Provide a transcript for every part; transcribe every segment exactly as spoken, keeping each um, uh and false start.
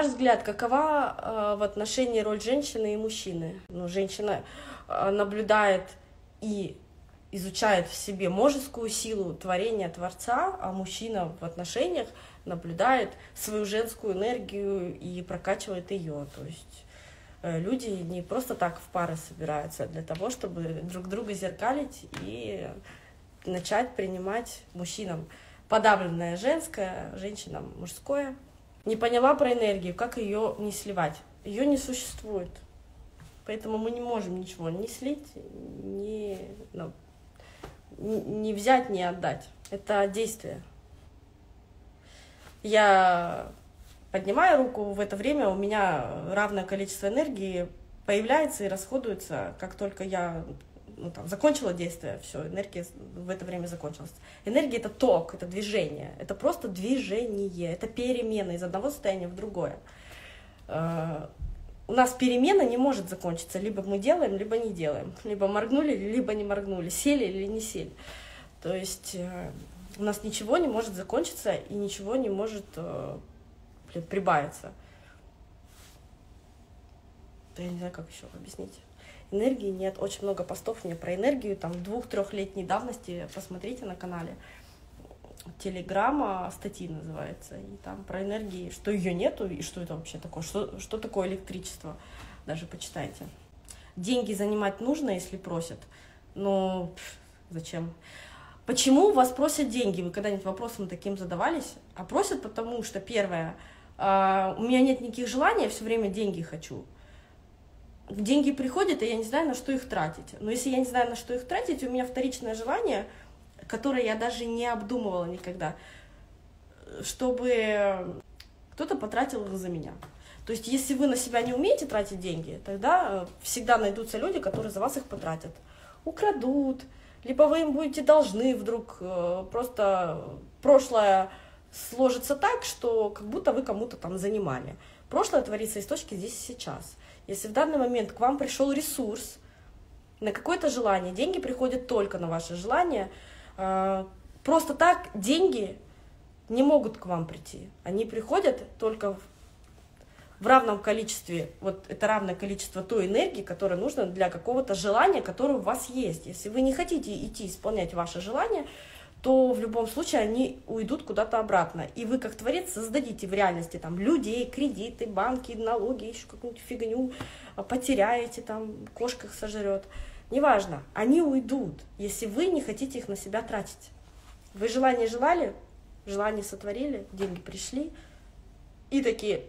ваш взгляд, какова э, в отношении роль женщины и мужчины? Ну, женщина э, наблюдает и изучает в себе мужескую силу творения Творца, а мужчина в отношениях наблюдает свою женскую энергию и прокачивает ее. То есть э, люди не просто так в пары собираются для того, чтобы друг друга зеркалить и начать принимать мужчинам подавленное женское, женщинам мужское. Не поняла про энергию, как ее не сливать. Ее не существует. Поэтому мы не можем ничего не слить, ни, ну, не взять, не отдать. Это действие. Я поднимаю руку, в это время у меня равное количество энергии появляется и расходуется, как только я ну, там, закончила действие, все, энергия в это время закончилась. Энергия — это ток, это движение, это просто движение, это перемена из одного состояния в другое. У нас перемена не может закончиться, либо мы делаем, либо не делаем, либо моргнули, либо не моргнули, сели или не сели. То есть у нас ничего не может закончиться и ничего не может блин, прибавиться. Я не знаю, как еще объяснить. Энергии нет, очень много постов у меня про энергию, там двух-трехлетней давности, посмотрите на канале. Телеграмма, статьи называется, и там про энергии, что ее нету, и что это вообще такое, что, что такое электричество, даже почитайте. Деньги занимать нужно, если просят, но пф, зачем? Почему вас просят деньги? Вы когда-нибудь вопросом таким задавались? А просят потому, что первое, э, у меня нет никаких желаний, я все время деньги хочу. Деньги приходят, и я не знаю, на что их тратить. Но если я не знаю, на что их тратить, у меня вторичное желание, которое я даже не обдумывала никогда, чтобы кто-то потратил их за меня. То есть, если вы на себя не умеете тратить деньги, тогда всегда найдутся люди, которые за вас их потратят. Украдут, либо вы им будете должны вдруг, просто прошлое сложится так, что как будто вы кому-то там занимали. Прошлое творится из точки здесь и сейчас. Если в данный момент к вам пришел ресурс на какое-то желание, деньги приходят только на ваше желание, просто так деньги не могут к вам прийти. Они приходят только в равном количестве, вот это равное количество той энергии, которая нужна для какого-то желания, которое у вас есть. Если вы не хотите идти исполнять ваше желание, то в любом случае они уйдут куда-то обратно. И вы, как творец, создадите в реальности там людей, кредиты, банки, налоги, еще какую-нибудь фигню, потеряете, там, кошка их сожрет. Неважно, они уйдут, если вы не хотите их на себя тратить. Вы желание желали, желание сотворили, деньги пришли, и такие,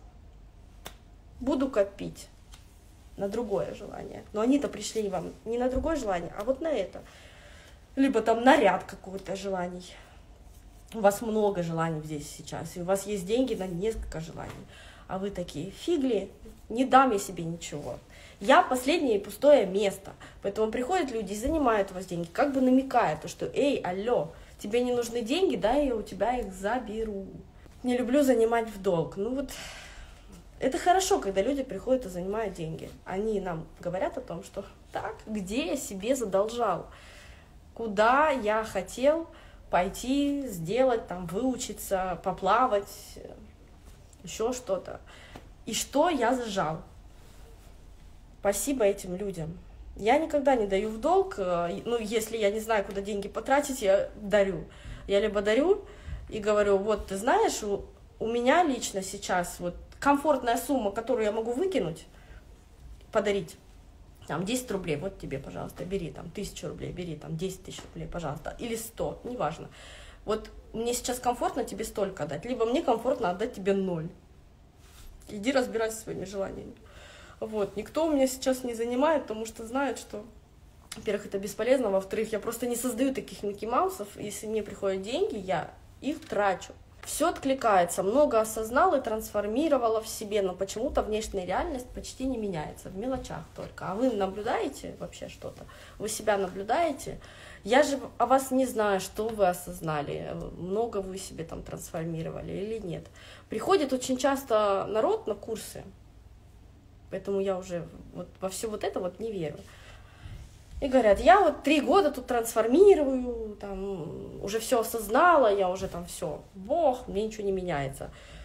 буду копить на другое желание. Но они-то пришли вам не на другое желание, а вот на это. Либо там наряд какой-то желаний. У вас много желаний здесь сейчас, и у вас есть деньги на несколько желаний. А вы такие, фигли, не дам я себе ничего. Я последнее пустое место. Поэтому приходят люди и занимают у вас деньги, как бы намекая, то, что, эй, алло, тебе не нужны деньги, да, я у тебя их заберу. Не люблю занимать в долг. Ну вот, это хорошо, когда люди приходят и занимают деньги. Они нам говорят о том, что так, где я себе задолжал? Куда я хотел пойти, сделать, там, выучиться, поплавать, еще что-то. И что я зажал? Спасибо этим людям. Я никогда не даю в долг, ну, если я не знаю, куда деньги потратить, я дарю. Я либо дарю и говорю, вот, ты знаешь, у, у меня лично сейчас вот комфортная сумма, которую я могу выкинуть, подарить, там, десять рублей, вот тебе, пожалуйста, бери, там, тысячу рублей, бери, там, десять тысяч рублей, пожалуйста, или сто, неважно. Вот мне сейчас комфортно тебе столько отдать, либо мне комфортно отдать тебе ноль. Иди разбирайся со своими желаниями. Вот, никто у меня сейчас не занимает, потому что знает, что, во-первых, это бесполезно, во-вторых, я просто не создаю таких Микки Маусов, если мне приходят деньги, я их трачу. Все откликается, много осознала и трансформировала в себе, но почему-то внешняя реальность почти не меняется, в мелочах только. А вы наблюдаете вообще что-то? Вы себя наблюдаете? Я же о вас не знаю, что вы осознали, много вы себе там трансформировали или нет. Приходит очень часто народ на курсы, поэтому я уже вот во все вот это вот не верю. И говорят, я вот три года тут трансформирую, там, уже все осознала, я уже там все, Бог, мне ничего не меняется.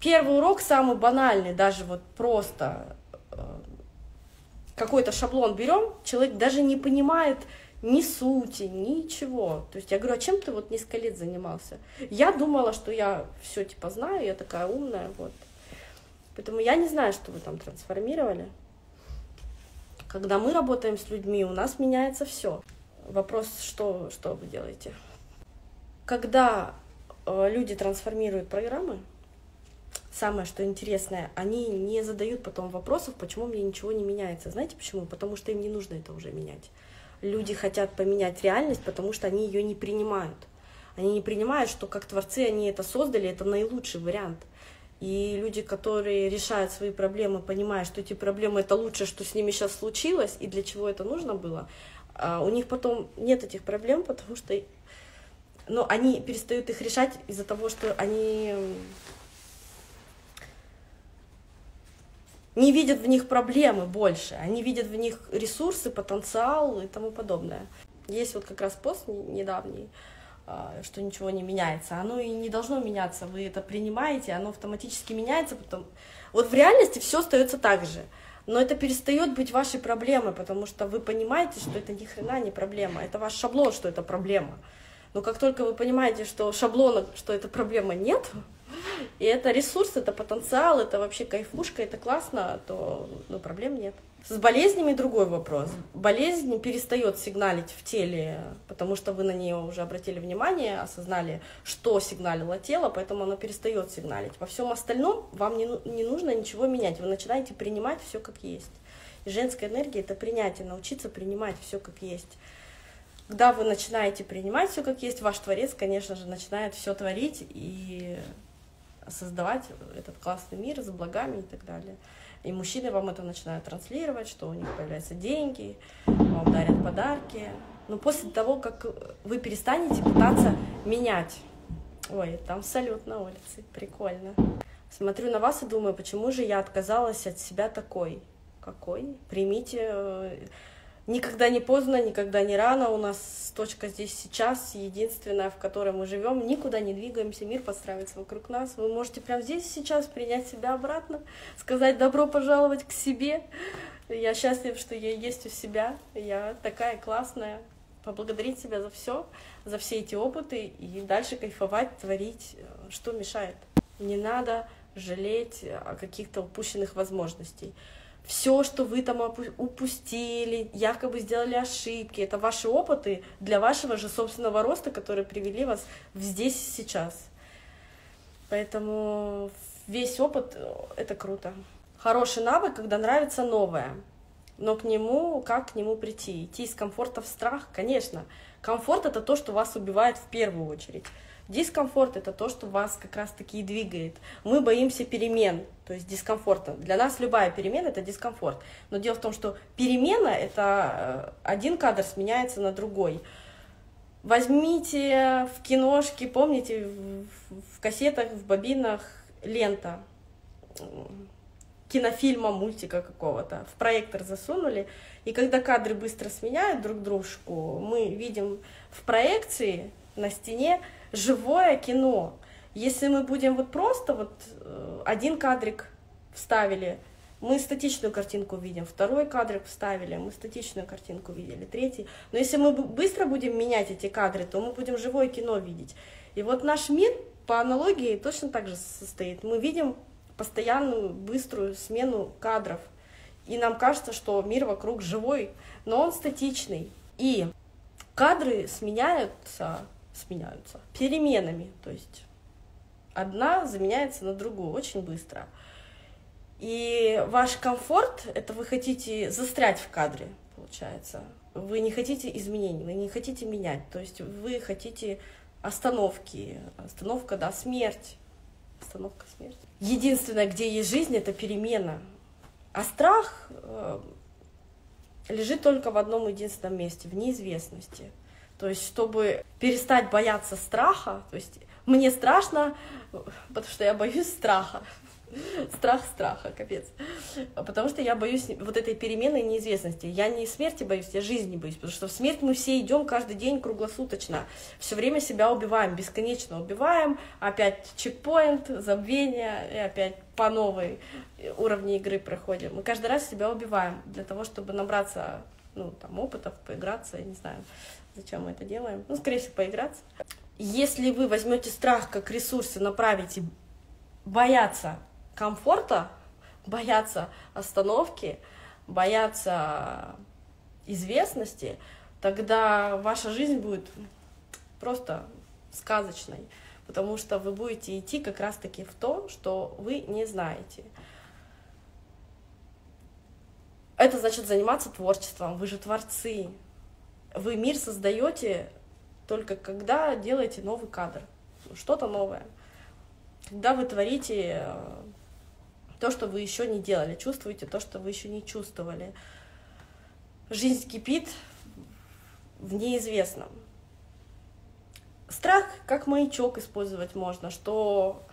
Первый урок самый банальный, даже вот просто какой-то шаблон берем, человек даже не понимает ни сути, ничего. То есть я говорю, а чем ты вот несколько лет занимался? Я думала, что я все типа знаю, я такая умная, вот. Поэтому я не знаю, что вы там трансформировали. Когда мы работаем с людьми, у нас меняется все. Вопрос, что, что вы делаете? Когда э, люди трансформируют программы, самое, что интересное, они не задают потом вопросов, почему мне ничего не меняется. Знаете почему? Потому что им не нужно это уже менять. Люди хотят поменять реальность, потому что они ее не принимают. Они не принимают, что как творцы они это создали, это наилучший вариант. И люди, которые решают свои проблемы, понимая, что эти проблемы это лучшее, что с ними сейчас случилось, и для чего это нужно было, у них потом нет этих проблем, потому что ну, они перестают их решать из-за того, что они не видят в них проблемы больше, они видят в них ресурсы, потенциал и тому подобное. Есть вот как раз пост недавний, что ничего не меняется. Оно и не должно меняться, вы это принимаете, оно автоматически меняется. Потом... Вот в реальности все остается так же, но это перестает быть вашей проблемой, потому что вы понимаете, что это ни хрена не проблема, это ваш шаблон, что это проблема. Но как только вы понимаете, что шаблона, что эта проблема нет, и это ресурс, это потенциал, это вообще кайфушка, это классно, то ну, проблем нет. С болезнями другой вопрос. Болезнь перестает сигналить в теле, потому что вы на нее уже обратили внимание, осознали, что сигналило тело, поэтому оно перестает сигналить. Во всем остальном вам не, не нужно ничего менять, вы начинаете принимать все как есть. И женская энергия — это принятие, научиться принимать все как есть. Когда вы начинаете принимать все как есть, ваш Творец, конечно же, начинает все творить и создавать этот классный мир с благами и так далее. И мужчины вам это начинают транслировать, что у них появляются деньги, вам дарят подарки. Но после того, как вы перестанете пытаться менять... Ой, там салют на улице, прикольно. Смотрю на вас и думаю, почему же я отказалась от себя такой? Какой? Примите... Никогда не поздно, никогда не рано. У нас точка здесь сейчас, единственная, в которой мы живем. Никуда не двигаемся, мир подстраивается вокруг нас. Вы можете прямо здесь сейчас принять себя обратно, сказать добро пожаловать к себе. Я счастлив, что я есть у себя. Я такая классная. Поблагодарить себя за все, за все эти опыты и дальше кайфовать, творить. Что мешает? Не надо жалеть о каких-то упущенных возможностей. Все, что вы там упустили, якобы сделали ошибки, это ваши опыты для вашего же собственного роста, которые привели вас в здесь и сейчас. Поэтому весь опыт — это круто. Хороший навык, когда нравится новое, но к нему, как к нему прийти? Идти из комфорта в страх? Конечно. Комфорт — это то, что вас убивает в первую очередь. Дискомфорт — это то, что вас как раз-таки и двигает. Мы боимся перемен, то есть дискомфорта. Для нас любая перемена — это дискомфорт. Но дело в том, что перемена — это один кадр сменяется на другой. Возьмите в киношке, помните, в кассетах, в бобинах лента кинофильма, мультика какого-то, в проектор засунули, и когда кадры быстро сменяют друг дружку, мы видим в проекции на стене живое кино. Если мы будем вот просто вот один кадрик вставили, мы статичную картинку видим, второй кадрик вставили, мы статичную картинку видели, третий. Но если мы быстро будем менять эти кадры, то мы будем живое кино видеть. И вот наш мир по аналогии точно так же состоит. Мы видим постоянную быструю смену кадров. И нам кажется, что мир вокруг живой, но он статичный. И кадры сменяются, сменяются переменами. То есть одна заменяется на другую очень быстро. И ваш комфорт — это вы хотите застрять в кадре, получается. Вы не хотите изменений, вы не хотите менять. То есть вы хотите остановки. Остановка, да, смерть. Остановка, смерть. Единственное, где есть жизнь, это перемена. А страх э, лежит только в одном единственном месте, в неизвестности. То есть, чтобы перестать бояться страха, то есть мне страшно, потому что я боюсь страха. Страх страха, капец. Потому что я боюсь вот этой перемены и неизвестности. Я не смерти боюсь, я жизни боюсь, потому что в смерть мы все идем каждый день круглосуточно. Все время себя убиваем, бесконечно убиваем, опять чекпоинт, забвение, и опять по новой уровне игры проходим. Мы каждый раз себя убиваем для того, чтобы набраться, ну, там, опытов, поиграться, я не знаю, зачем мы это делаем. Ну, скорее всего, поиграться. Если вы возьмете страх как ресурс и направите бояться комфорта, бояться остановки, бояться известности, тогда ваша жизнь будет просто сказочной, потому что вы будете идти как раз-таки в то, что вы не знаете. Это значит заниматься творчеством, вы же творцы. Вы мир создаете только когда делаете новый кадр, что-то новое. Когда вы творите то, что вы еще не делали, чувствуете то, что вы еще не чувствовали. Жизнь кипит в неизвестном. Страх как маячок использовать можно, что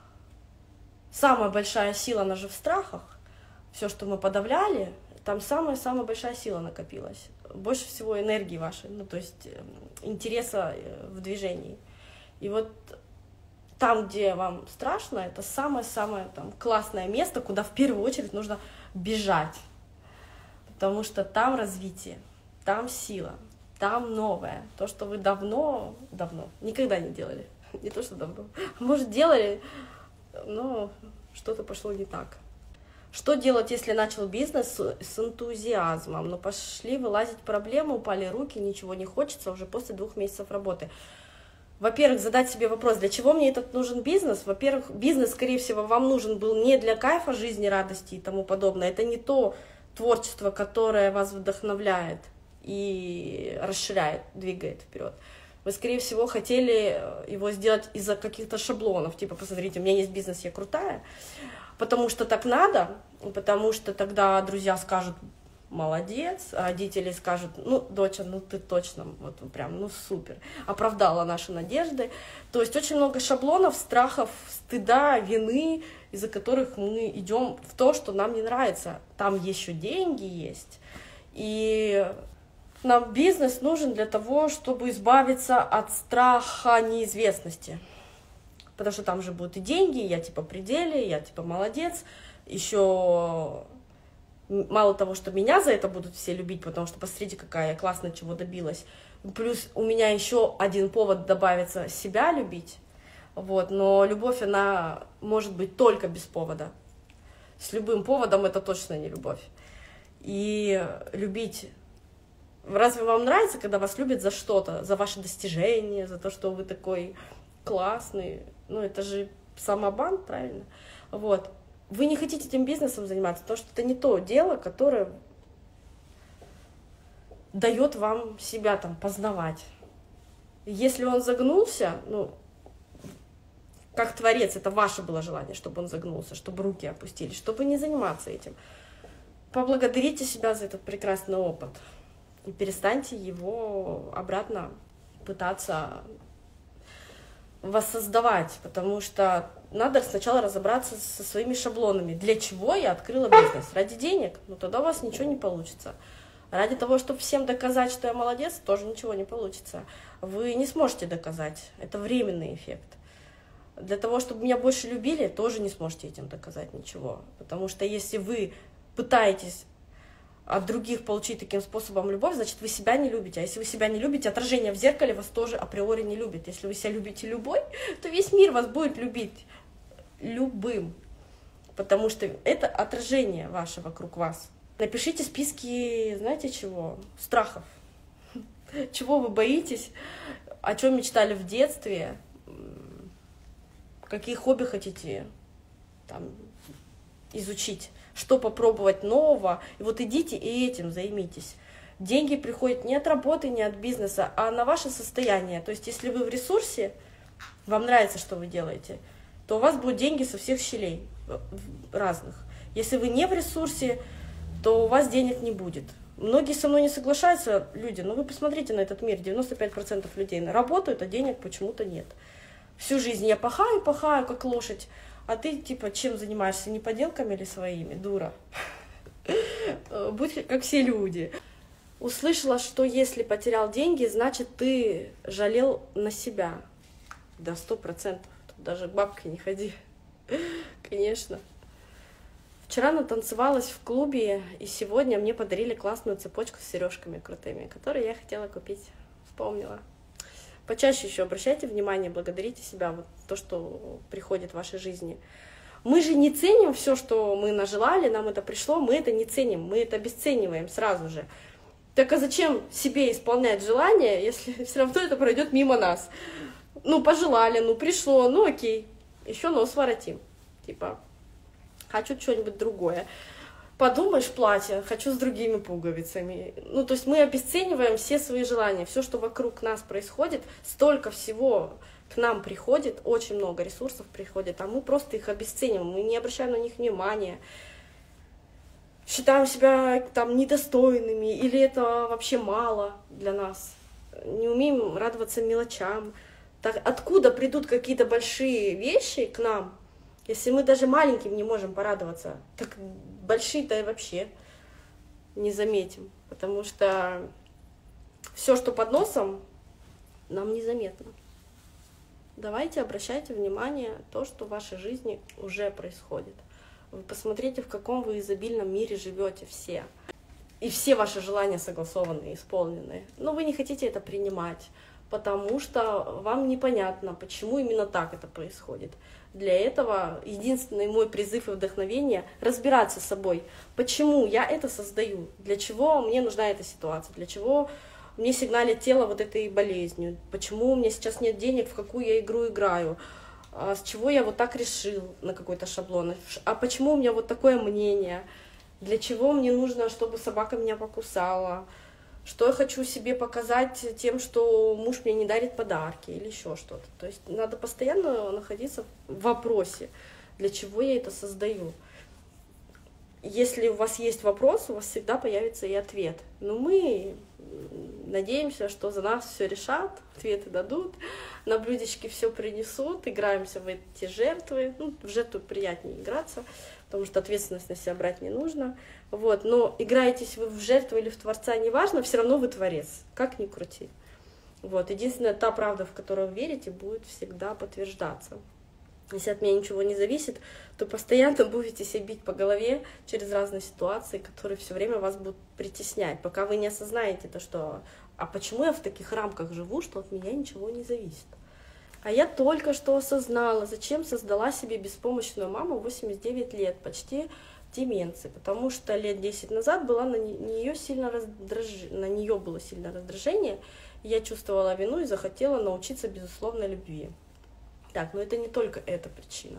самая большая сила, она же в страхах. Все, что мы подавляли, там самая-самая большая сила накопилась. Больше всего энергии вашей, ну то есть интереса в движении. И вот там, где вам страшно, это самое-самое там классное место, куда в первую очередь нужно бежать. Потому что там развитие, там сила, там новое. То, что вы давно, давно, никогда не делали. Не то, что давно. Может, делали, но что-то пошло не так. Что делать, если начал бизнес с энтузиазмом, но пошли вылазить проблемы, упали руки, ничего не хочется уже после двух месяцев работы? Во-первых, задать себе вопрос, для чего мне этот нужен бизнес? Во-первых, бизнес, скорее всего, вам нужен был не для кайфа жизни, радости и тому подобное. Это не то творчество, которое вас вдохновляет и расширяет, двигает вперед. Вы, скорее всего, хотели его сделать из-за каких-то шаблонов. Типа, посмотрите, у меня есть бизнес, я крутая. Потому что так надо, потому что тогда друзья скажут: молодец, а родители скажут: ну, доча, ну ты точно, вот прям, ну супер, оправдала наши надежды. То есть очень много шаблонов, страхов, стыда, вины, из-за которых мы идем в то, что нам не нравится. Там еще деньги есть. И нам бизнес нужен для того, чтобы избавиться от страха неизвестности. Потому что там же будут и деньги, я типа пределе, я типа молодец. Еще мало того, что меня за это будут все любить, потому что посмотрите, какая я классно чего добилась. Плюс у меня еще один повод добавится себя любить. Вот, но любовь, она может быть только без повода. С любым поводом это точно не любовь. И любить... Разве вам нравится, когда вас любят за что-то, за ваши достижения, за то, что вы такой классный? Ну, это же самообман, правильно? Вот. Вы не хотите этим бизнесом заниматься, потому что это не то дело, которое дает вам себя там познавать. Если он загнулся, ну, как творец, это ваше было желание, чтобы он загнулся, чтобы руки опустились, чтобы не заниматься этим. Поблагодарите себя за этот прекрасный опыт и перестаньте его обратно пытаться воссоздавать, потому что надо сначала разобраться со своими шаблонами. Для чего я открыла бизнес? Ради денег? Ну тогда у вас ничего не получится. Ради того, чтобы всем доказать, что я молодец, тоже ничего не получится. Вы не сможете доказать. Это временный эффект. Для того, чтобы меня больше любили, тоже не сможете этим доказать ничего. Потому что если вы пытаетесь от других получить таким способом любовь, значит, вы себя не любите. А если вы себя не любите, отражение в зеркале вас тоже априори не любит. Если вы себя любите любой, то весь мир вас будет любить любым. Потому что это отражение ваше вокруг вас. Напишите списки, знаете чего? Страхов. Чего вы боитесь, о чем мечтали в детстве, какие хобби хотите там изучить, что попробовать нового. И вот идите и этим займитесь. Деньги приходят не от работы, не от бизнеса, а на ваше состояние. То есть если вы в ресурсе, вам нравится, что вы делаете, то у вас будут деньги со всех щелей разных. Если вы не в ресурсе, то у вас денег не будет. Многие со мной не соглашаются, люди, но вы посмотрите на этот мир, девяносто пять процентов людей работают, а денег почему-то нет. Всю жизнь я пахаю, пахаю, как лошадь, А ты, типа, чем занимаешься? Не поделками или своими? Дура. Будь как все люди. Услышала, что если потерял деньги, значит, ты жалел на себя. Да, сто процентов. Тут даже к бабке не ходи. Конечно. Вчера натанцевалась в клубе, и сегодня мне подарили классную цепочку с сережками крутыми, которые я хотела купить. Вспомнила. Почаще еще обращайте внимание, благодарите себя, вот то, что приходит в вашей жизни. Мы же не ценим все, что мы нажелали, нам это пришло, мы это не ценим, мы это обесцениваем сразу же. Так а зачем себе исполнять желание, если все равно это пройдет мимо нас? Ну, пожелали, ну, пришло, ну, окей, еще нос воротим. Типа, хочу что-нибудь другое. Подумаешь, платье, хочу с другими пуговицами. Ну, то есть мы обесцениваем все свои желания, все, что вокруг нас происходит, столько всего к нам приходит, очень много ресурсов приходит, а мы просто их обесцениваем, мы не обращаем на них внимания, считаем себя там недостойными, или это вообще мало для нас, не умеем радоваться мелочам. Так откуда придут какие-то большие вещи к нам, если мы даже маленьким не можем порадоваться, так большие-то и вообще не заметим, потому что все, что под носом, нам незаметно. Давайте обращайте внимание на то, что в вашей жизни уже происходит. Вы посмотрите, в каком вы изобильном мире живете все. И все ваши желания согласованы, исполнены. Но вы не хотите это принимать, потому что вам непонятно, почему именно так это происходит. Для этого единственный мой призыв и вдохновение — разбираться с собой. Почему я это создаю? Для чего мне нужна эта ситуация? Для чего мне сигналит тело вот этой болезнью? Почему у меня сейчас нет денег, в какую я игру играю? А с чего я вот так решил на какой-то шаблон? А почему у меня вот такое мнение? Для чего мне нужно, чтобы собака меня покусала? Что я хочу себе показать тем, что муж мне не дарит подарки или еще что-то. То есть надо постоянно находиться в вопросе, для чего я это создаю. Если у вас есть вопрос, у вас всегда появится и ответ. Но мы надеемся, что за нас все решат, ответы дадут, на блюдечке все принесут, играемся в эти жертвы. Ну, в жертву приятнее играться, потому что ответственность на себя брать не нужно. Вот. Но играетесь вы в жертву или в Творца, неважно, все равно вы Творец, как ни крути. Вот. Единственная та правда, в которую вы верите, будет всегда подтверждаться. Если от меня ничего не зависит, то постоянно будете себя бить по голове через разные ситуации, которые все время вас будут притеснять, пока вы не осознаете то, что «а почему я в таких рамках живу, что от меня ничего не зависит?» А я только что осознала, зачем создала себе беспомощную маму в восемьдесят девять лет, почти деменции, потому что лет десять назад была на нее сильно раздраж... на нее было сильное раздражение, я чувствовала вину и захотела научиться безусловной любви. Так, но это не только эта причина.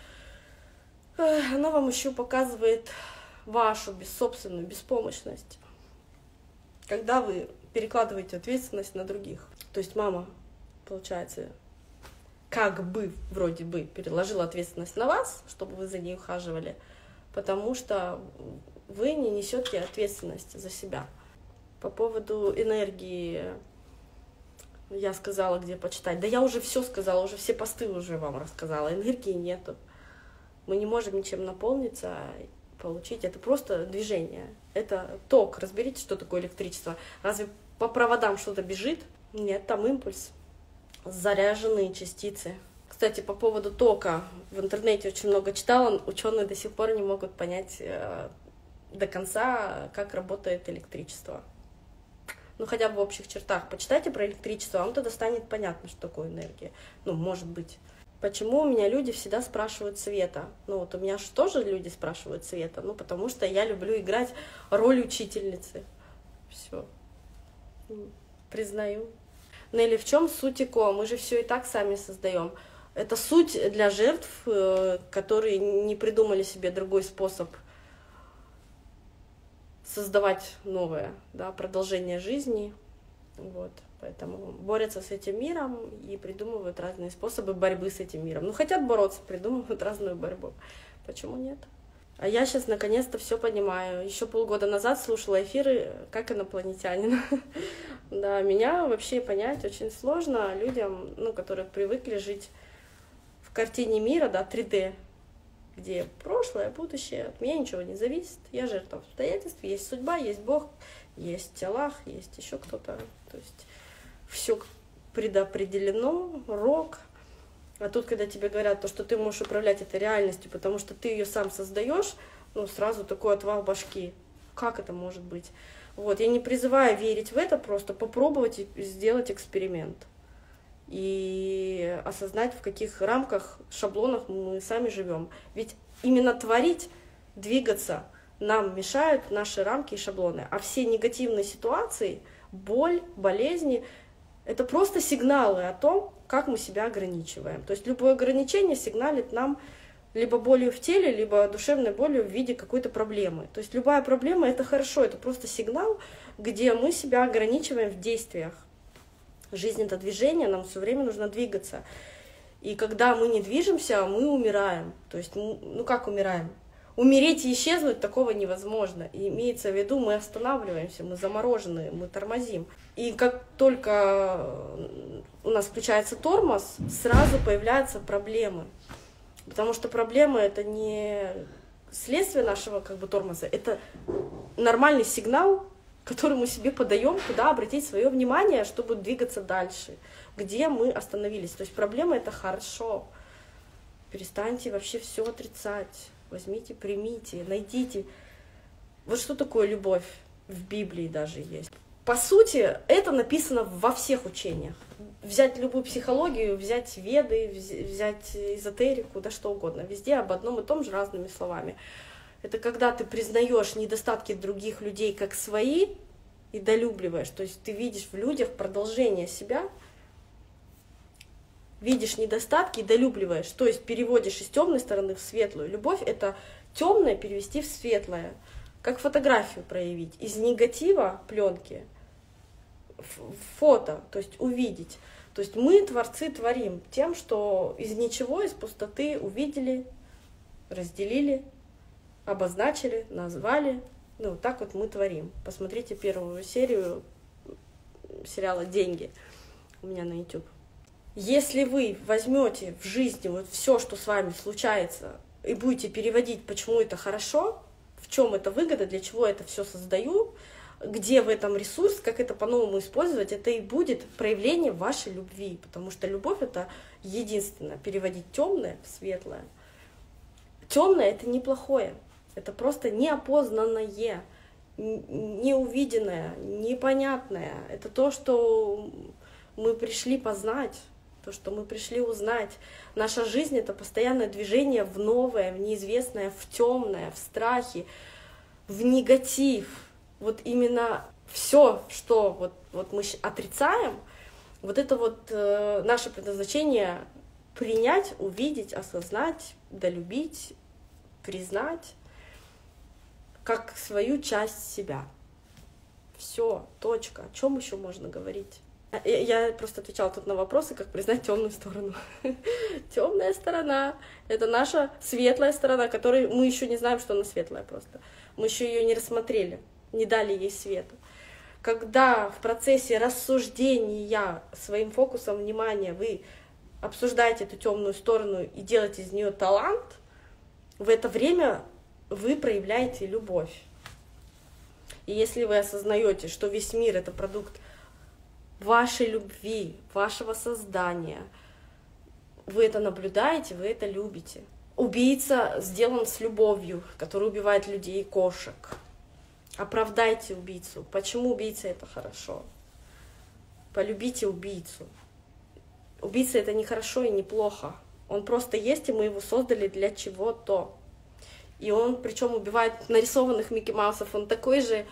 Она вам еще показывает вашу собственную беспомощность, когда вы перекладываете ответственность на других. То есть мама, получается, как бы, вроде бы, переложила ответственность на вас, чтобы вы за ней ухаживали, потому что вы не несете ответственность за себя. По поводу энергии я сказала, где почитать. Да я уже все сказала, уже все посты уже вам рассказала. Энергии нету. Мы не можем ничем наполниться, получить. Это просто движение. Это ток. Разберите, что такое электричество. Разве по проводам что-то бежит? Нет, там импульс. Заряженные частицы. Кстати, по поводу тока. В интернете очень много читала. Ученые до сих пор не могут понять э, до конца, как работает электричество. Ну, хотя бы в общих чертах. Почитайте про электричество, вам тогда станет понятно, что такое энергия. Ну, может быть. Почему у меня люди всегда спрашивают цвета? Ну, вот у меня же тоже люди спрашивают цвета. Ну, потому что я люблю играть роль учительницы. Все. Признаю. Нелли, в чем суть ЭКО? Мы же все и так сами создаем. Это суть для жертв, которые не придумали себе другой способ создавать новое, да, продолжение жизни. Вот. Поэтому борются с этим миром и придумывают разные способы борьбы с этим миром. Ну, хотят бороться, придумывают разную борьбу. Почему нет? А я сейчас наконец-то все понимаю. Еще полгода назад слушала эфиры как инопланетянин. Да, меня вообще понять очень сложно людям, ну, которые привыкли жить в картине мира, да, три дэ. где прошлое, будущее, от меня ничего не зависит, я жертва обстоятельств, есть судьба, есть Бог, есть Аллах, есть еще кто-то, то есть все предопределено, рок. А тут, когда тебе говорят, то, что ты можешь управлять этой реальностью, потому что ты ее сам создаешь, ну, сразу такой отвал башки. Как это может быть? Вот, я не призываю верить в это, просто попробовать сделать эксперимент. И осознать, в каких рамках, шаблонах мы сами живем. Ведь именно творить, двигаться нам мешают наши рамки и шаблоны. А все негативные ситуации, боль, болезни — это просто сигналы о том, как мы себя ограничиваем. То есть любое ограничение сигналит нам либо болью в теле, либо душевной болью в виде какой-то проблемы. То есть любая проблема — это хорошо, это просто сигнал, где мы себя ограничиваем в действиях. Жизнь — это движение, нам все время нужно двигаться. И когда мы не движемся, мы умираем. То есть, ну как умираем? Умереть и исчезнуть такого невозможно. И имеется в виду, мы останавливаемся, мы заморожены, мы тормозим. И как только у нас включается тормоз, сразу появляются проблемы. Потому что проблемы — это не следствие нашего как бы тормоза, это нормальный сигнал, который мы себе подаем, куда обратить свое внимание, чтобы двигаться дальше, где мы остановились. То есть проблема — это хорошо. Перестаньте вообще все отрицать. Возьмите, примите, найдите. Вот что такое любовь в Библии даже есть. По сути, это написано во всех учениях. Взять любую психологию, взять веды, взять эзотерику, да что угодно. Везде об одном и том же разными словами. Это когда ты признаешь недостатки других людей как свои и долюбливаешь. То есть ты видишь в людях продолжение себя, видишь недостатки и долюбливаешь. То есть переводишь из темной стороны в светлую. Любовь — это темное перевести в светлое. Как фотографию проявить. Из негатива пленки фото, то есть увидеть. То есть мы, творцы, творим тем, что из ничего, из пустоты увидели, разделили, обозначили, назвали. Ну, так вот мы творим. Посмотрите первую серию сериала «Деньги» у меня на YouTube. Если вы возьмете в жизни вот все, что с вами случается, и будете переводить, почему это хорошо, в чем это выгода, для чего это все создаю, где в этом ресурс, как это по-новому использовать, это и будет проявление вашей любви, потому что любовь — это единственное, переводить темное в светлое. Темное — это не плохое, это просто неопознанное, неувиденное, непонятное. Это то, что мы пришли познать, то, что мы пришли узнать. Наша жизнь — это постоянное движение в новое, в неизвестное, в темное, в страхе, в негатив. Вот именно все, что вот, вот мы отрицаем, вот это вот э, наше предназначение принять, увидеть, осознать, долюбить, признать как свою часть себя. Все, точка. О чем еще можно говорить? Я просто отвечала тут на вопросы, как признать темную сторону. Темная сторона — это наша светлая сторона, которой мы еще не знаем, что она светлая просто. Мы еще ее не рассмотрели, не дали ей свету. Когда в процессе рассуждения своим фокусом внимания вы обсуждаете эту темную сторону и делаете из нее талант, в это время вы проявляете любовь. И если вы осознаете, что весь мир — это продукт вашей любви, вашего создания, вы это наблюдаете, вы это любите. Убийца сделан с любовью, который убивает людей и кошек. Оправдайте убийцу. Почему убийца — это хорошо? Полюбите убийцу. Убийца — это не хорошо и не плохо. Он просто есть, и мы его создали для чего-то. И он, причем, убивает нарисованных Микки Маусов. Он такой же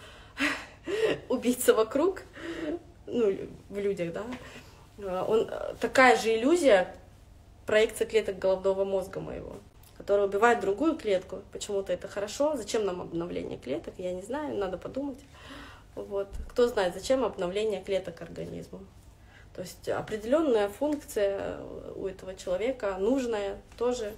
убийца вокруг, ну, в людях, да. Он такая же иллюзия, проекция клеток головного мозга моего, которая убивает другую клетку. Почему-то это хорошо. Зачем нам обновление клеток? Я не знаю, надо подумать. Вот. Кто знает, зачем обновление клеток организму? То есть определенная функция у этого человека, нужная тоже.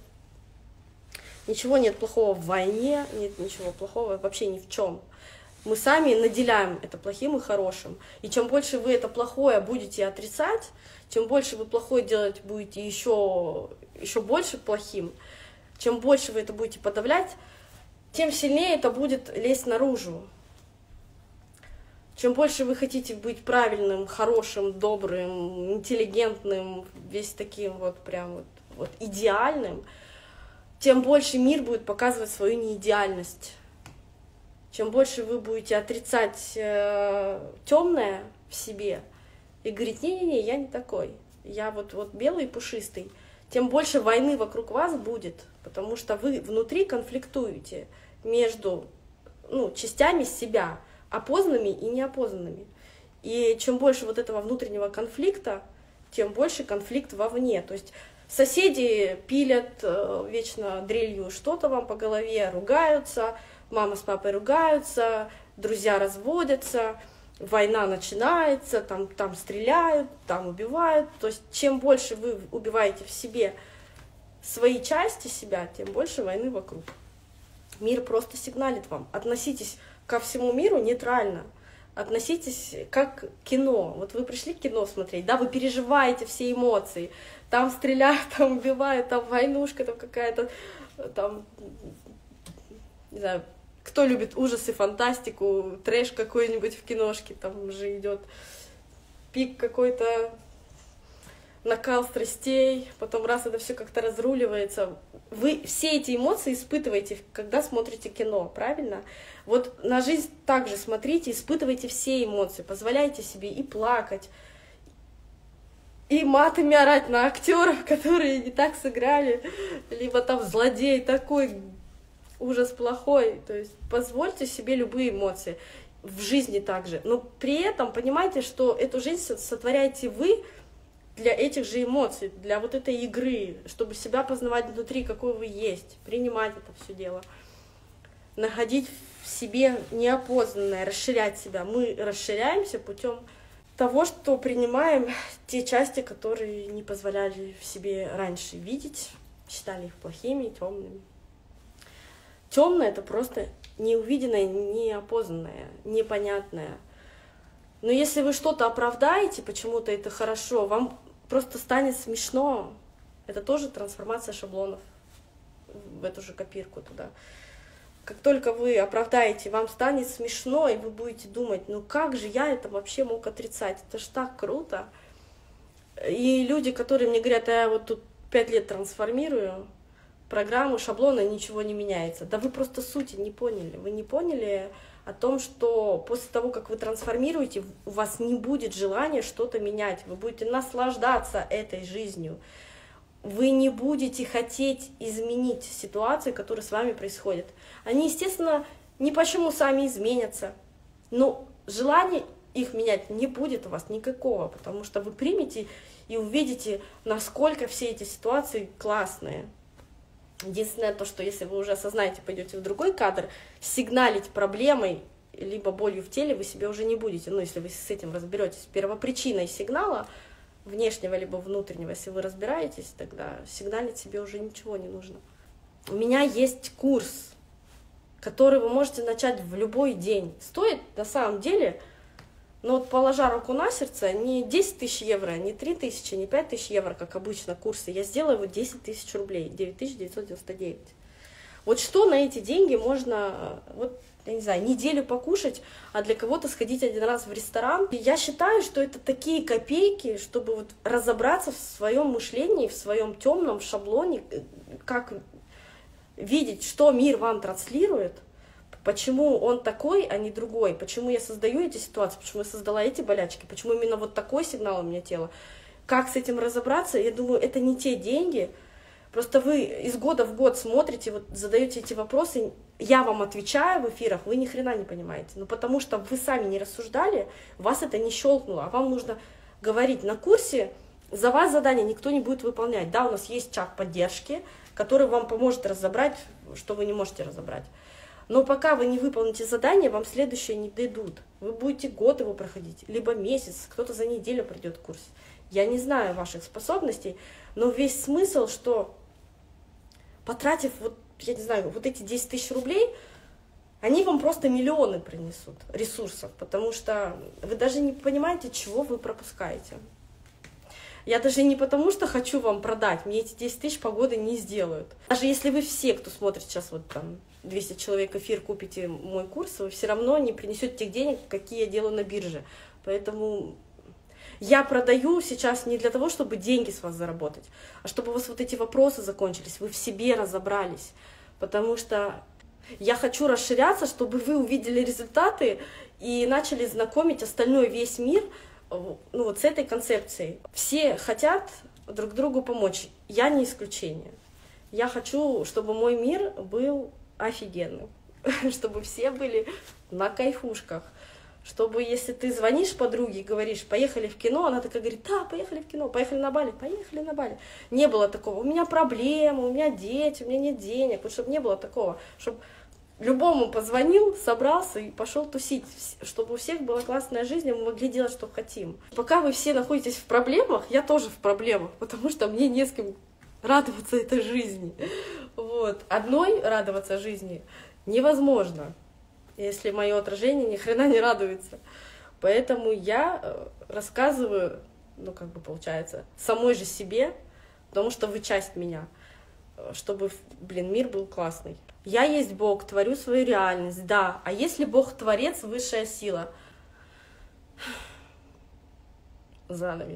Ничего нет плохого в войне, нет ничего плохого вообще ни в чем. Мы сами наделяем это плохим и хорошим. И чем больше вы это плохое будете отрицать, чем больше вы плохое делать будете еще, еще больше плохим, Чем больше вы это будете подавлять, тем сильнее это будет лезть наружу. Чем больше вы хотите быть правильным, хорошим, добрым, интеллигентным, весь таким вот прям вот, вот идеальным, тем больше мир будет показывать свою неидеальность. Чем больше вы будете отрицать э, темное в себе и говорить: не-не-не, я не такой, я вот, вот белый и пушистый, тем больше войны вокруг вас будет, потому что вы внутри конфликтуете между ну, частями себя, опознанными и неопознанными. И чем больше вот этого внутреннего конфликта, тем больше конфликт вовне. То есть соседи пилят э, вечно дрелью что-то вам по голове, ругаются, мама с папой ругаются, друзья разводятся, война начинается, там, там стреляют, там убивают. То есть чем больше вы убиваете в себе свои части себя, тем больше войны вокруг. Мир просто сигналит вам. Относитесь ко всему миру нейтрально. Относитесь как к кино. Вот вы пришли кино смотреть, да, вы переживаете все эмоции. Там стреляют, там убивают, там войнушка, там какая-то, там, не знаю, кто любит ужасы, фантастику, трэш какой-нибудь в киношке, там же идет пик какой-то, накал страстей, потом раз это все как-то разруливается. Вы все эти эмоции испытываете, когда смотрите кино, правильно? Вот на жизнь также смотрите, испытывайте все эмоции, позволяйте себе и плакать, и матами орать на актеров, которые не так сыграли, либо там злодей такой, ужас плохой. То есть позвольте себе любые эмоции в жизни также. Но при этом понимайте, что эту жизнь сотворяете вы для этих же эмоций, для вот этой игры, чтобы себя познавать внутри, какой вы есть, принимать это все дело, находить в себе неопознанное, расширять себя. Мы расширяемся путем того, что принимаем те части, которые не позволяли в себе раньше видеть, считали их плохими, темными. Темное — это просто неувиденное, неопознанное, непонятное. Но если вы что-то оправдаете, почему-то это хорошо, вам просто станет смешно. Это тоже трансформация шаблонов в эту же копирку туда. Как только вы оправдаете, вам станет смешно, и вы будете думать: ну как же я это вообще мог отрицать? Это ж так круто. И люди, которые мне говорят: а я вот тут пять лет трансформирую программу, шаблоны, ничего не меняется. Да вы просто сути не поняли. Вы не поняли о том, что после того, как вы трансформируете, у вас не будет желания что-то менять. Вы будете наслаждаться этой жизнью. Вы не будете хотеть изменить ситуации, которые с вами происходят. Они, естественно, ни почему сами изменятся. Но желания их менять не будет у вас никакого, потому что вы примете и увидите, насколько все эти ситуации классные. Единственное то, что если вы уже осознаете, пойдете в другой кадр, сигналить проблемой либо болью в теле вы себе уже не будете. Ну, если вы с этим разберетесь. Первопричиной сигнала, внешнего либо внутреннего, если вы разбираетесь, тогда сигналить себе уже ничего не нужно. У меня есть курс, который вы можете начать в любой день. Стоит на самом деле, ну вот положа руку на сердце, не десять тысяч евро, не три тысячи, не пять тысяч евро, как обычно курсы. Я сделаю его десять тысяч рублей, девять тысяч девятьсот девяносто девять. Вот что на эти деньги можно, вот, я не знаю, неделю покушать, а для кого-то сходить один раз в ресторан. И я считаю, что это такие копейки, чтобы вот разобраться в своем мышлении, в своем темном шаблоне, как видеть, что мир вам транслирует, почему он такой, а не другой, почему я создаю эти ситуации, почему я создала эти болячки, почему именно вот такой сигнал у меня тела. Как с этим разобраться? Я думаю, это не те деньги. Просто вы из года в год смотрите, вот задаете эти вопросы, я вам отвечаю в эфирах, вы ни хрена не понимаете. Ну потому что вы сами не рассуждали, вас это не щелкнуло, а вам нужно говорить на курсе, за вас задание никто не будет выполнять. Да, у нас есть чат поддержки, который вам поможет разобрать, что вы не можете разобрать. Но пока вы не выполните задание, вам следующие не дойдут. Вы будете год его проходить, либо месяц, кто-то за неделю пройдет курс. Я не знаю ваших способностей, но весь смысл, что потратив, вот, я не знаю, вот эти десять тысяч рублей, они вам просто миллионы принесут ресурсов, потому что вы даже не понимаете, чего вы пропускаете. Я даже не потому, что хочу вам продать, мне эти десять тысяч погоды не сделают. Даже если вы все, кто смотрит сейчас вот там двести человек эфир, купите мой курс, вы все равно не принесете тех денег, какие я делаю на бирже. Поэтому я продаю сейчас не для того, чтобы деньги с вас заработать, а чтобы у вас вот эти вопросы закончились, вы в себе разобрались. Потому что я хочу расширяться, чтобы вы увидели результаты и начали знакомить остальной весь мир, ну, вот с этой концепцией. Все хотят друг другу помочь, я не исключение. Я хочу, чтобы мой мир был офигенным, чтобы все были на кайфушках, чтобы если ты звонишь подруге и говоришь, поехали в кино, она такая говорит, да, поехали в кино, поехали на Бали, поехали на Бали. Не было такого, у меня проблемы, у меня дети, у меня нет денег, вот чтобы не было такого, чтобы любому позвонил, собрался и пошел тусить, чтобы у всех была классная жизнь, и мы могли делать, что хотим. Пока вы все находитесь в проблемах, я тоже в проблемах, потому что мне не с кем радоваться этой жизни. Вот. Одной радоваться жизни невозможно, если мое отражение ни хрена не радуется. Поэтому я рассказываю, ну как бы получается, самой же себе, потому что вы часть меня, чтобы, блин, мир был классный. Я есть Бог, творю свою реальность, да. А если Бог творец, высшая сила? Занавес.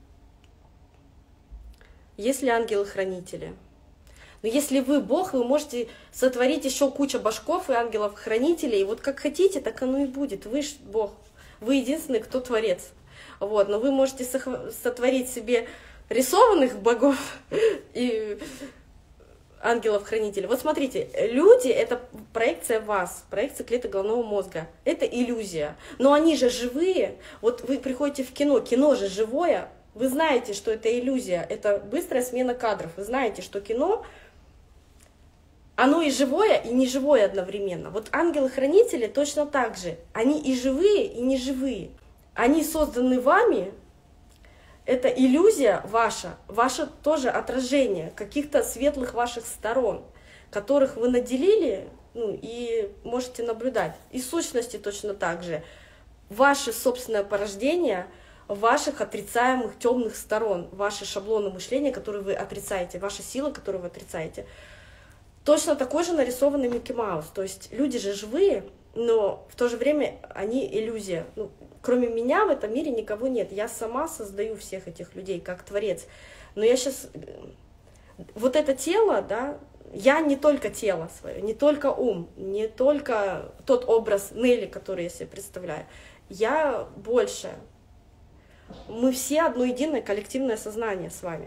Если ангелы-хранители? Но если вы Бог, вы можете сотворить еще кучу башков и ангелов-хранителей. И вот как хотите, так оно и будет. Вы ж Бог. Вы единственный, кто творец. Вот. Но вы можете сотворить себе рисованных богов и ангелов-хранителей. Вот смотрите, люди — это проекция вас, проекция клеток головного мозга. Это иллюзия. Но они же живые. Вот вы приходите в кино, кино же живое. Вы знаете, что это иллюзия, это быстрая смена кадров. Вы знаете, что кино, оно и живое, и неживое одновременно. Вот ангелы-хранители точно так же. Они и живые, и неживые. Они созданы вами. Это иллюзия ваша, ваше тоже отражение каких-то светлых ваших сторон, которых вы наделили, ну, и можете наблюдать. И сущности точно так же. Ваше собственное порождение ваших отрицаемых темных сторон, ваши шаблоны мышления, которые вы отрицаете, ваши силы, которые вы отрицаете. Точно такой же нарисованный Микки Маус. То есть люди же живые, но в то же время они иллюзия. Ну, кроме меня в этом мире никого нет. Я сама создаю всех этих людей как творец. Но я сейчас... Вот это тело, да, я не только тело свое, не только ум, не только тот образ Нелли, который я себе представляю. Я больше. Мы все одно единое коллективное сознание с вами.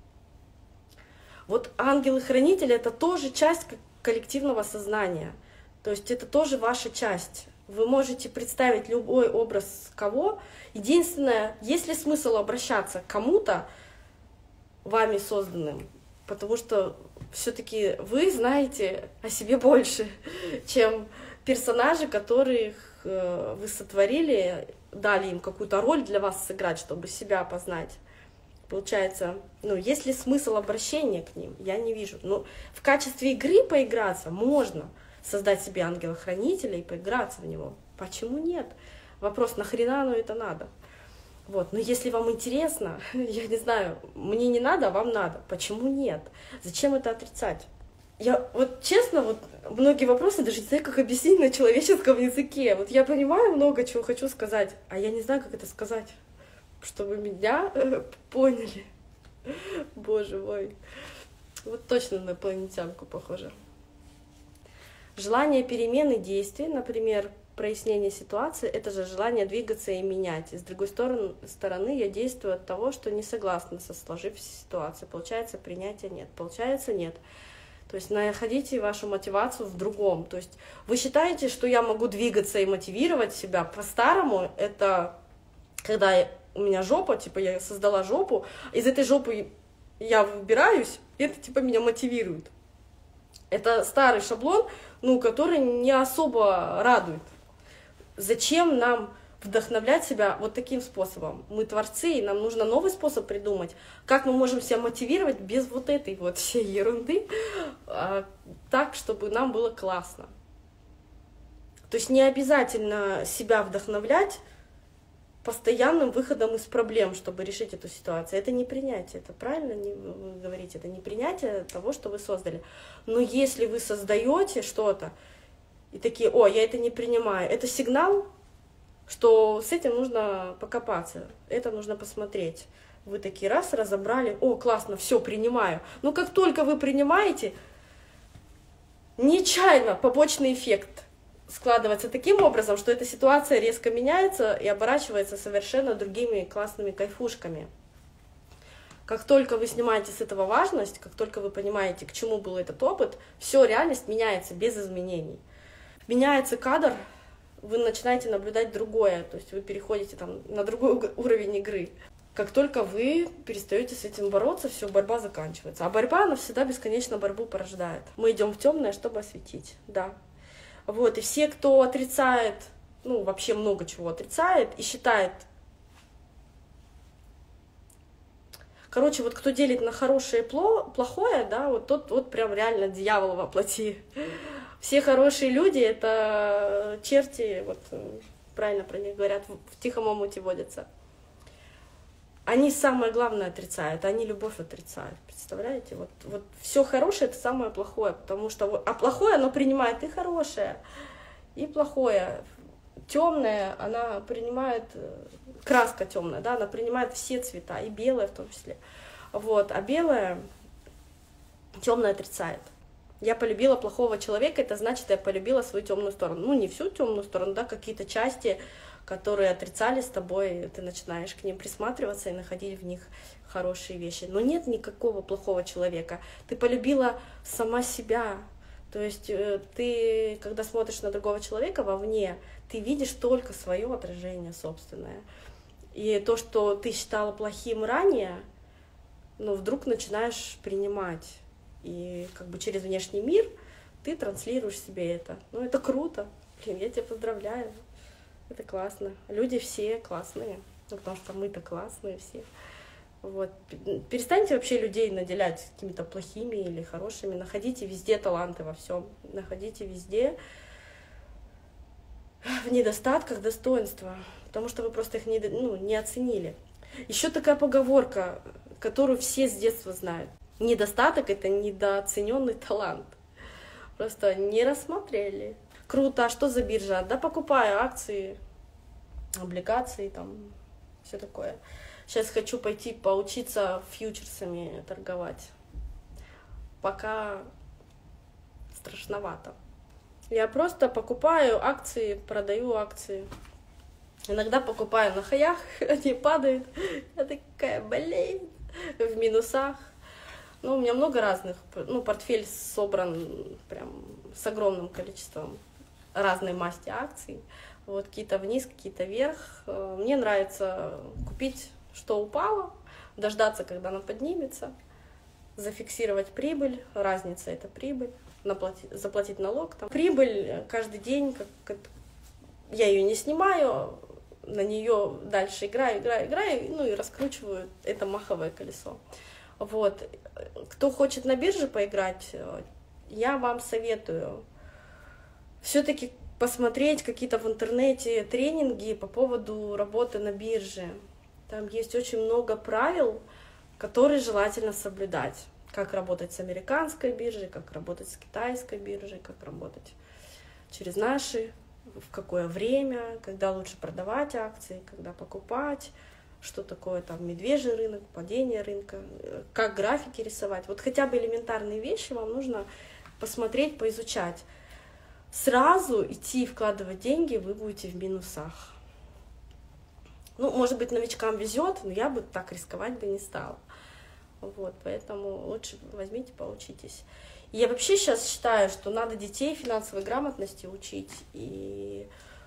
Вот ангелы-хранители — это тоже часть коллективного сознания. То есть это тоже ваша часть. Вы можете представить любой образ кого. Единственное, есть ли смысл обращаться к кому-то вами созданным? Потому что все-таки вы знаете о себе больше, чем персонажи, которых вы сотворили, дали им какую-то роль для вас сыграть, чтобы себя познать. Получается, ну, есть ли смысл обращения к ним? Я не вижу. Но в качестве игры поиграться можно. Создать себе ангела-хранителя и поиграться в него. Почему нет? Вопрос, нахрена оно это надо? Вот. Но если вам интересно, я не знаю, мне не надо, а вам надо. Почему нет? Зачем это отрицать? Я вот честно, вот многие вопросы даже не знаю, как объяснить на человеческом языке. Вот я понимаю много чего хочу сказать, а я не знаю, как это сказать, чтобы меня э, поняли. Боже мой. Вот точно на инопланетянку похоже. Желание перемены действий, например, прояснение ситуации, это же желание двигаться и менять. И с другой стороны, стороны я действую от того, что не согласна со сложившейся ситуацией. Получается, принятия нет. Получается, нет. То есть находите вашу мотивацию в другом. То есть вы считаете, что я могу двигаться и мотивировать себя по-старому, это когда у меня жопа, типа я создала жопу, из этой жопы я выбираюсь, и это типа меня мотивирует. Это старый шаблон, ну, который не особо радует. Зачем нам вдохновлять себя вот таким способом? Мы творцы, и нам нужно новый способ придумать. Как мы можем себя мотивировать без вот этой вот всей ерунды, а, так, чтобы нам было классно. То есть не обязательно себя вдохновлять постоянным выходом из проблем, чтобы решить эту ситуацию. Это не принятие, это правильно не, вы говорите, это не принятие того, что вы создали. Но если вы создаете что-то, и такие, о, я это не принимаю, это сигнал, что с этим нужно покопаться, это нужно посмотреть. Вы такие раз разобрали, о, классно, все, принимаю. Но как только вы принимаете, нечаянно побочный эффект складывается таким образом, что эта ситуация резко меняется и оборачивается совершенно другими классными кайфушками. Как только вы снимаете с этого важность, как только вы понимаете, к чему был этот опыт, все, реальность меняется без изменений. Меняется кадр, вы начинаете наблюдать другое, то есть вы переходите там на другой уровень игры. Как только вы перестаете с этим бороться, все, борьба заканчивается. А борьба, она всегда бесконечно борьбу порождает. Мы идем в темное, чтобы осветить, да. Вот, и все, кто отрицает, ну, вообще много чего отрицает и считает, короче, вот кто делит на хорошее и плохое, да, вот тот вот прям реально дьявол во плоти. Все хорошие люди — это черти, вот правильно про них говорят, в тихом омуте водятся. Они самое главное отрицают, они любовь отрицают, представляете? Вот, вот все хорошее — это самое плохое, потому что, а плохое оно принимает и хорошее, и плохое. Темное она принимает, краска темная, да, она принимает все цвета, и белое в том числе. Вот, а белое темное отрицает. Я полюбила плохого человека, это значит, я полюбила свою темную сторону. Ну, не всю темную сторону, да, какие-то части, которые отрицали с тобой, ты начинаешь к ним присматриваться и находить в них хорошие вещи. Но нет никакого плохого человека. Ты полюбила сама себя. То есть ты, когда смотришь на другого человека вовне, ты видишь только свое отражение собственное. И то, что ты считала плохим ранее, ну, вдруг начинаешь принимать. И как бы через внешний мир ты транслируешь себе это. Ну, это круто. Блин, я тебя поздравляю. Это классно. Люди все классные, ну, потому что мы-то классные все. Вот. Перестаньте вообще людей наделять какими-то плохими или хорошими. Находите везде таланты во всем. Находите везде в недостатках достоинства, потому что вы просто их не, ну, не оценили. Еще такая поговорка, которую все с детства знают. Недостаток — это недооцененный талант. Просто не рассмотрели. Круто, а что за биржа? Да покупаю акции, облигации, там, все такое. Сейчас хочу пойти поучиться фьючерсами торговать. Пока страшновато. Я просто покупаю акции, продаю акции. Иногда покупаю на хаях, они падают. Я такая, блин, в минусах. Ну, у меня много разных, ну, портфель собран прям с огромным количеством разной масти акций. Вот, какие-то вниз, какие-то вверх. Мне нравится купить, что упало, дождаться, когда она поднимется, зафиксировать прибыль, разница — это прибыль, наплатить, заплатить налог. Там. Прибыль каждый день, как, как, я ее не снимаю, на нее дальше играю, играю, играю, ну и раскручиваю это маховое колесо. Вот. Кто хочет на бирже поиграть, я вам советую все-таки посмотреть какие-то в интернете тренинги по поводу работы на бирже. Там есть очень много правил, которые желательно соблюдать. Как работать с американской биржей, как работать с китайской биржей, как работать через наши, в какое время, когда лучше продавать акции, когда покупать, что такое там медвежий рынок, падение рынка, как графики рисовать. Вот хотя бы элементарные вещи вам нужно посмотреть, поизучать. Сразу идти вкладывать деньги вы будете в минусах. Ну, может быть, новичкам везет, но я бы так рисковать бы не стала. Вот, поэтому лучше возьмите, поучитесь. И я вообще сейчас считаю, что надо детей финансовой грамотности учить, и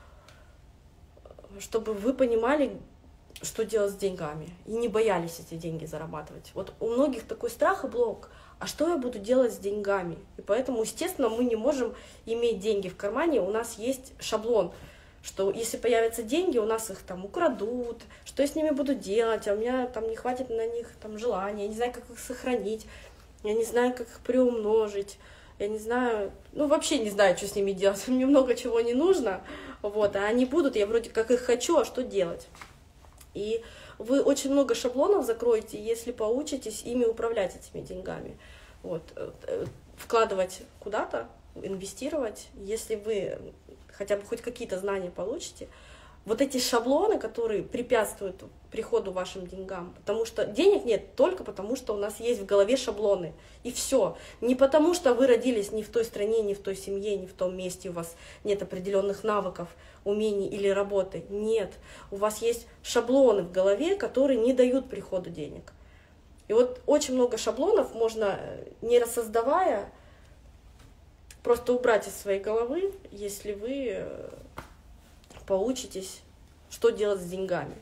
чтобы вы понимали, что делать с деньгами, и не боялись эти деньги зарабатывать. Вот у многих такой страх и блок. А что я буду делать с деньгами? И поэтому, естественно, мы не можем иметь деньги в кармане, у нас есть шаблон, что если появятся деньги, у нас их там украдут, что я с ними буду делать, а у меня там не хватит на них там желания, я не знаю, как их сохранить, я не знаю, как их приумножить, я не знаю, ну вообще не знаю, что с ними делать, мне много чего не нужно, вот, а они будут, я вроде как их хочу, а что делать? И вы очень много шаблонов закроете, если поучитесь ими управлять этими деньгами. Вот. Вкладывать куда-то, инвестировать, если вы хотя бы хоть какие-то знания получите, вот эти шаблоны, которые препятствуют приходу вашим деньгам, потому что денег нет только потому, что у нас есть в голове шаблоны, и все. Не потому, что вы родились не в той стране, не в той семье, не в том месте, у вас нет определенных навыков, умений или работы. Нет, у вас есть шаблоны в голове, которые не дают приходу денег. И вот очень много шаблонов можно, не рассоздавая, просто убрать из своей головы, если вы поучитесь, что делать с деньгами,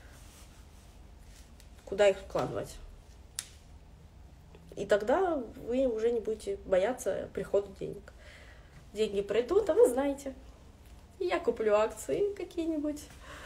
куда их вкладывать. И тогда вы уже не будете бояться прихода денег. Деньги придут, а вы знаете. Я куплю акции какие-нибудь.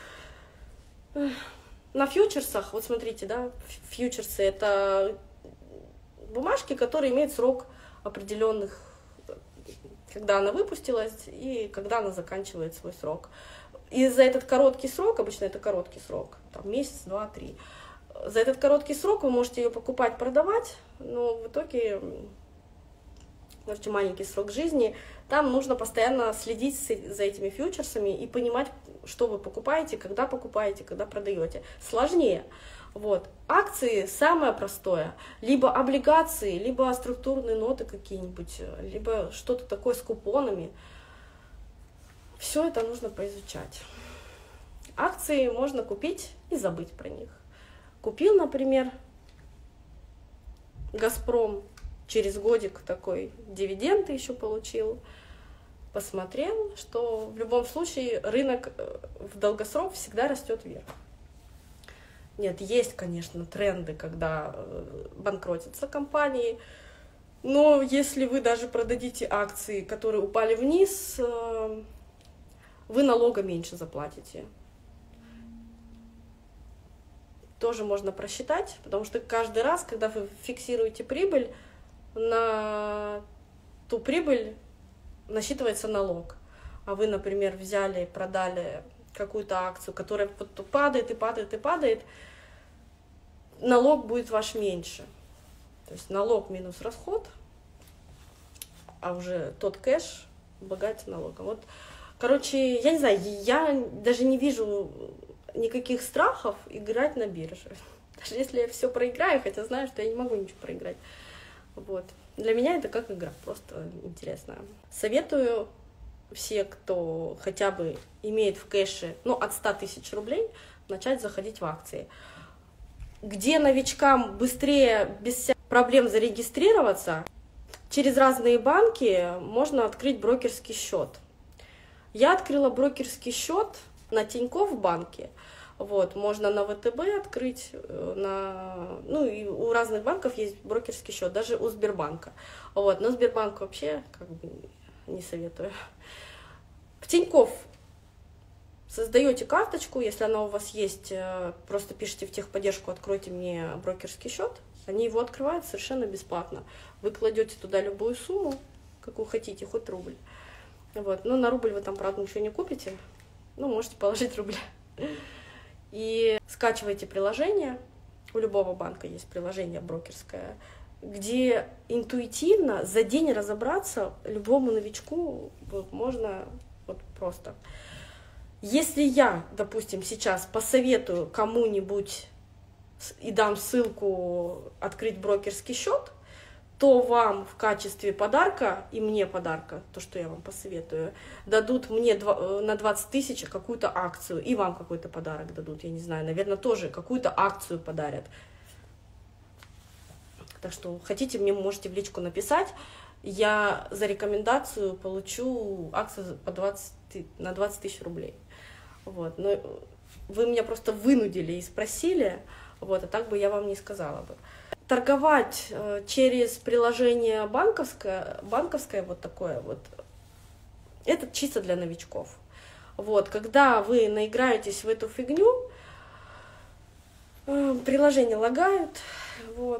На фьючерсах, вот смотрите, да, фьючерсы — это бумажки, которые имеют срок определенных, когда она выпустилась и когда она заканчивает свой срок. И за этот короткий срок, обычно это короткий срок, там месяц, два, три, за этот короткий срок вы можете ее покупать, продавать, но в итоге, можете маленький срок жизни, там нужно постоянно следить за этими фьючерсами и понимать, что вы покупаете, когда покупаете, когда продаете. Сложнее. Вот. Акции самое простое. Либо облигации, либо структурные ноты какие-нибудь, либо что-то такое с купонами. Все это нужно поизучать. Акции можно купить и забыть про них. Купил, например, «Газпром», через годик такой дивиденды еще получил, посмотрел, что в любом случае рынок в долгосрок всегда растет вверх. Нет, есть, конечно, тренды, когда банкротятся компании, но если вы даже продадите акции, которые упали вниз, вы налога меньше заплатите. Тоже можно просчитать, потому что каждый раз, когда вы фиксируете прибыль, на ту прибыль насчитывается налог. А вы, например, взяли и продали какую-то акцию, которая падает и падает и падает, налог будет ваш меньше. То есть налог минус расход, а уже тот кэш облагается налогом. Вот, короче, я не знаю, я даже не вижу никаких страхов играть на бирже. Даже если я все проиграю, хотя знаю, что я не могу ничего проиграть. Вот. Для меня это как игра, просто интересно. Советую все, кто хотя бы имеет в кэше, ну, от ста тысяч рублей, начать заходить в акции. Где новичкам быстрее, без всяких проблем зарегистрироваться, через разные банки можно открыть брокерский счет. Я открыла брокерский счет на Тинькофф банке. Вот, можно на вэ тэ бэ открыть, на, ну и у разных банков есть брокерский счет, даже у Сбербанка. Вот, но Сбербанк вообще как бы не советую. В Тинькофф создаете карточку, если она у вас есть, просто пишите в техподдержку: откройте мне брокерский счет. Они его открывают совершенно бесплатно. Вы кладете туда любую сумму, какую хотите, хоть рубль. Вот, но на рубль вы там, правда, ничего не купите, ну, можете положить рубль. И скачивайте приложение, у любого банка есть приложение брокерское, где интуитивно за день разобраться любому новичку вот, можно вот просто. Если я, допустим, сейчас посоветую кому-нибудь и дам ссылку открыть брокерский счет, то вам в качестве подарка, и мне подарка, то, что я вам посоветую, дадут мне на двадцать тысяч какую-то акцию, и вам какой-то подарок дадут, я не знаю, наверное, тоже какую-то акцию подарят. Так что хотите, мне можете в личку написать, я за рекомендацию получу акцию по двадцать, на двадцать тысяч рублей. Вот. Но вы меня просто вынудили и спросили, вот, а так бы я вам не сказала бы. Торговать через приложение банковское, банковское вот такое вот, это чисто для новичков. Вот, когда вы наиграетесь в эту фигню, приложения лагают, вот,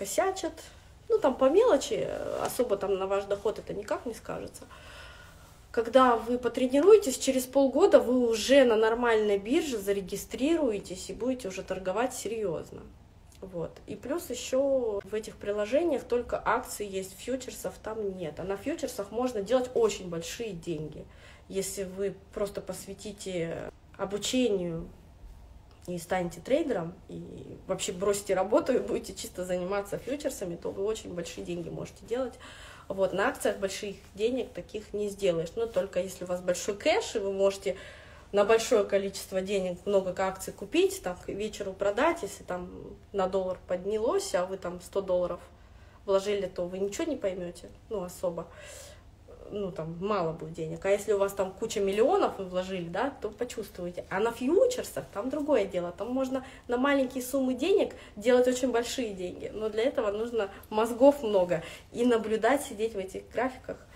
косячат, ну там по мелочи, особо там на ваш доход это никак не скажется. когда вы потренируетесь, через полгода вы уже на нормальной бирже зарегистрируетесь и будете уже торговать серьезно. Вот. И плюс еще в этих приложениях только акции есть, фьючерсов там нет. А на фьючерсах можно делать очень большие деньги. Если вы просто посвятите обучению и станете трейдером, и вообще бросите работу и будете чисто заниматься фьючерсами, то вы очень большие деньги можете делать. Вот, на акциях больших денег таких не сделаешь, но только если у вас большой кэш, и вы можете на большое количество денег много акций купить, там, к вечеру продать, если там на доллар поднялось, а вы там сто долларов вложили, то вы ничего не поймете, ну, особо. Ну, там, мало будет денег. А если у вас там куча миллионов вы вложили, да, то почувствуете. А на фьючерсах там другое дело. Там можно на маленькие суммы денег делать очень большие деньги. Но для этого нужно мозгов много. И наблюдать, сидеть в этих графиках.